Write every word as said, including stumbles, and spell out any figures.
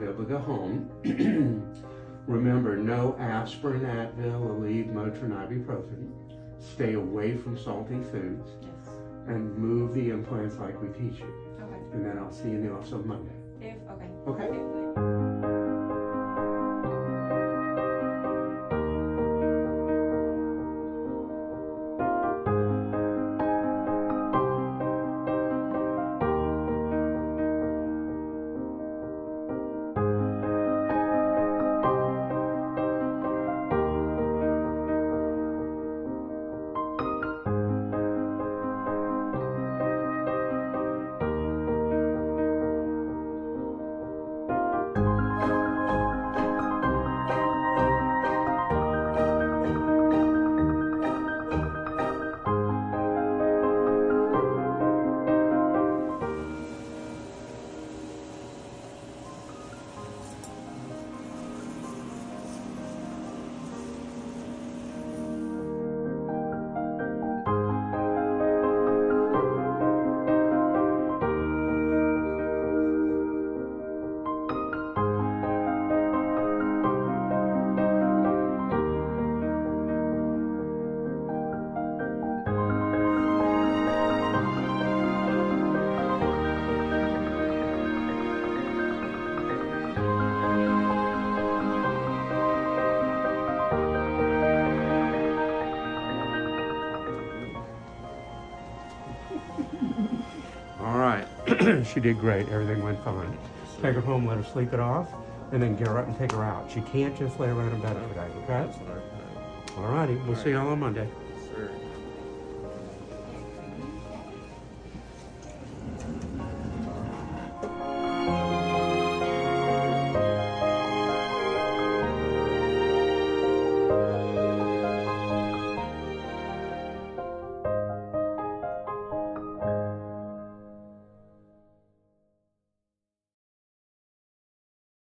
be able to go home. Remember, no aspirin, Advil, Aleve, Motrin, ibuprofen. Stay away from salty foods. Yes. And move the implants like we teach you. Okay. And then I'll see you in the office on Monday. If, okay. Okay? If, All right. She did great. Everything went fine. Take her home, let her sleep it off, and then get her up and take her out. She can't just lay around in bed today, okay? That's what I All righty. We'll All see right. y'all on Monday. Yes, sir.